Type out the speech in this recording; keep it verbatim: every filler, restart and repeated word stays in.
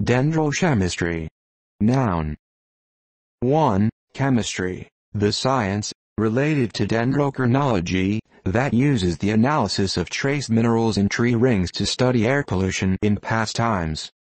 Dendrochemistry. Noun. one. Chemistry, the science, related to dendrochronology, that uses the analysis of trace minerals in tree rings to study air pollution in past times.